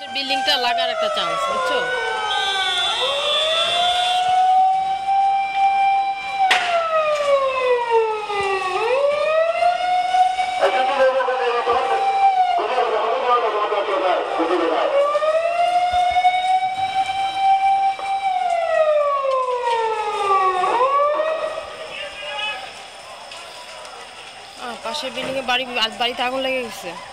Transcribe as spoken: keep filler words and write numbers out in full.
বিল্ডিংটা লাগার একটা চান্স, বুঝছো? পাশের বিল্ডিং এ বাড়ি বাড়িতে আগুন লেগে গেছে।